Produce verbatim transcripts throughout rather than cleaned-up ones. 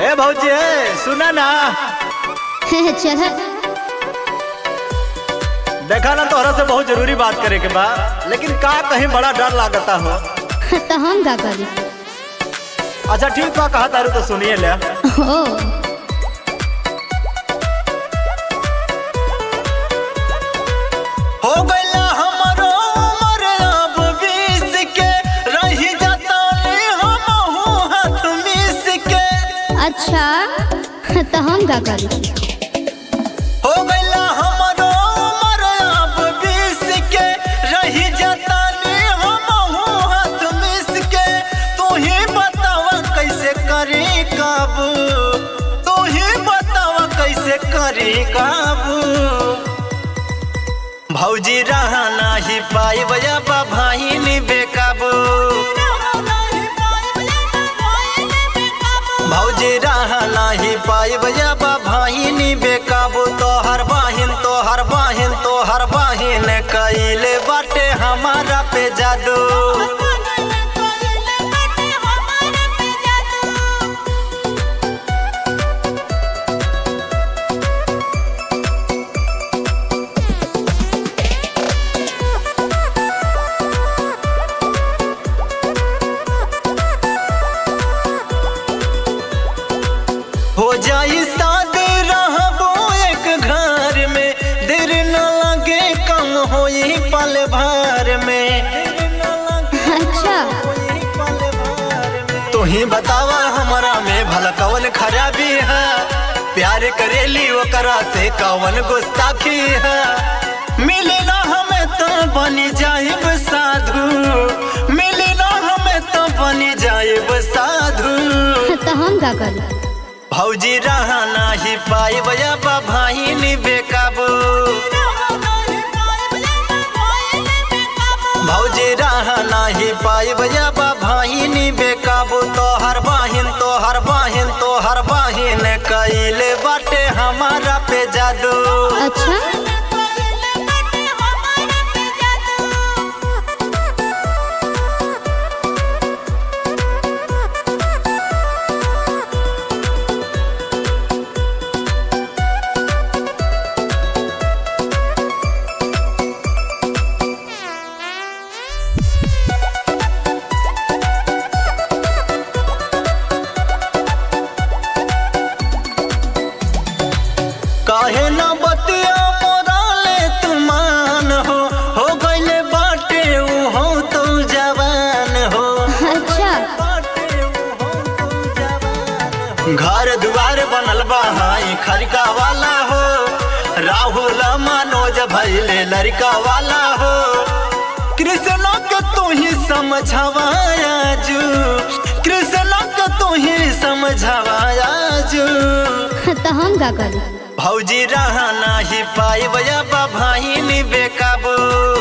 ए भौजी सुना ना। चल देखा ना तोहरा से बहुत जरूरी बात करे के बा, लेकिन का कहीं बड़ा डर लागता हो। तो हम का करी? अच्छा ठीक बा, कहा तारू तो सुनिए ले। ओ हो गइला हमरो उम्र अब बीस के, रही जाता हमहू हाथ मिस के। अच्छा तो हम का करी? हो गइला हमरो उम्र अब बीस के, रही जाता हमहू हाथ मिस के। तू ही बतावा कैसे करी काबू, तू ही बतावा कैसे करी काबू। भौजी रहा नहीं पाई बजा भाई नी बेकाबू, भौजी रहा नहीं पाई बजा भाई नी बेकाबू। तो हर बाहिन तो हर बाहिन तो हर बाहिन कइले बाटे हमारा पे जादू। हो जाई शादी रहबो एक घर में, देर न लगे कम होई पल भर में। अच्छा तू ही बतावा हमरा में भला कवन खराबी है, प्यार करेली ओकरा से कवन गुस्ताखी है। मिले ना हमें तो बनी जाइब साधु, मिले ना हमें तो बनी जाइब साधु। तो हम का करी? भौजी रहा नहीं पाई बजा भाई नी बेकाबू, भौजी रहा नहीं पाई बजा भाई नी बेकाबू। तो हर बाहिन तो हर बाहिन तो हर बाहिन कइले बाटे हमारा पे जादू। अच्छा काहे ना बतिया मोराले तुमान हो, हो गइले बाटे ऊ हो तो जवान हो। अच्छा घर दुआर बनल बा हाई खरिका वाला हो, राहुल मनोज भइले लड़का वाला हो। कृष्ण के तू ही समझावाया जू, कृष्ण के तू ही समझावाया जू। तो हम का करी? भौजी रहा नहीं पाई बजा भाई नी बेकाबू,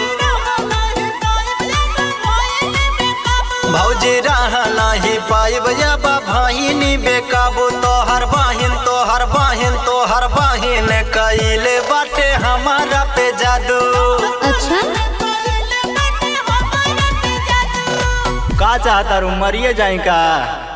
भौजी रहा नहीं पाई बजा भाई नी बेकाबू। तो हर बाहिन तो हर बाहिन तो हर बाहिन कइले बाटे हमारा पे जादू। अच्छा का चाहता रू मरिए जाए का?